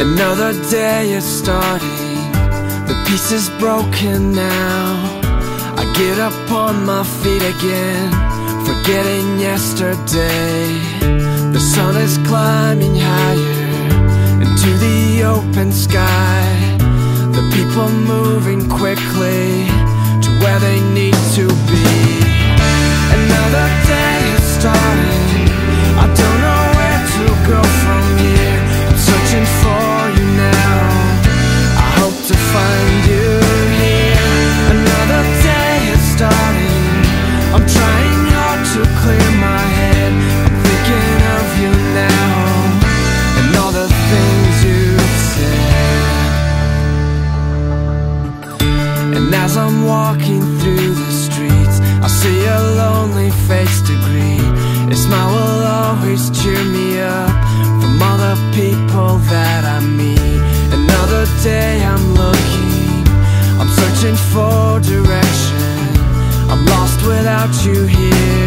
Another day is starting, the pieces broken now. I get up on my feet again, forgetting yesterday. The sun is climbing higher into the open sky. The people moving quickly to where they need to be. Another day is starting, I don't know where to go from here. I'm searching for you now, I hope to find you here. Another day is starting, I'm trying hard to clear my head. I'm thinking of you now, and all the things you've said. And as I'm walking through the streets, I see a lonely face to greet. Your smile will always cheer me up from all the people that I meet. Another day I'm looking, I'm searching for direction. I'm lost without you here.